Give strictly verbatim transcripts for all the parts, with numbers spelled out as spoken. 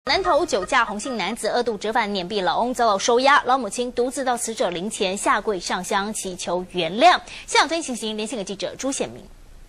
南投酒驾洪姓男子二度折返碾毙老翁，遭到收押，老母亲独自到死者灵前下跪上香，祈求原谅。现场最新情形，连线给记者朱显明。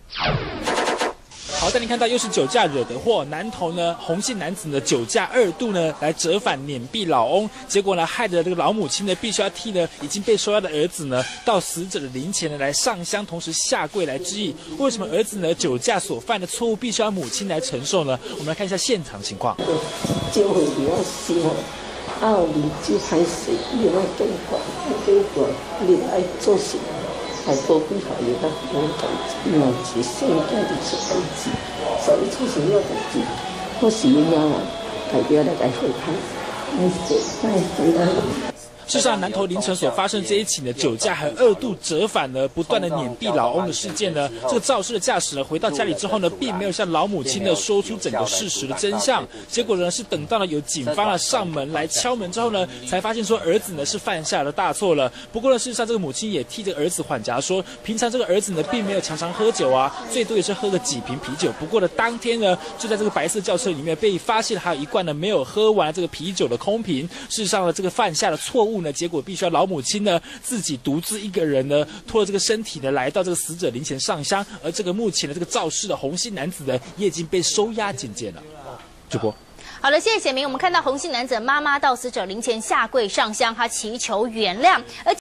好，带您看到又是酒驾惹的祸。南投呢，洪姓男子呢酒驾二度呢来折返碾毙老翁，结果呢害得这个老母亲呢必须要替呢已经被收押的儿子呢到死者的灵前呢来上香，同时下跪来致意。为什么儿子呢酒驾所犯的错误必须要母亲来承受呢？我们来看一下现场情况。 就会比较少，啊，邻居歹势，你爱警官，警官你爱做事。 还多亏好有个有代志，因为是生家就出代志，所以出现了代志，我是要代表来来会看，来来来来。 事实上，南投凌晨所发生这一起呢酒驾还二度折返呢，不断的碾毙老翁的事件呢，这个肇事的驾驶呢回到家里之后呢，并没有向老母亲呢说出整个事实的真相。结果呢是等到了有警方啊上门来敲门之后呢，才发现说儿子呢是犯下了大错了。不过呢，事实上这个母亲也替这个儿子缓颊说，平常这个儿子呢并没有常常喝酒啊，最多也是喝个几瓶啤酒。不过呢，当天呢就在这个白色轿车里面被发现还有一罐呢没有喝完这个啤酒的空瓶。事实上呢，这个犯下的错误。 结果必须要老母亲呢自己独自一个人呢拖着这个身体呢来到这个死者灵前上香，而这个目前的这个肇事的洪姓男子呢也已经被收押检见了。主播。 好的，谢谢显明。我们看到洪姓男子妈妈到死者灵前下跪上香，他祈求原谅，而。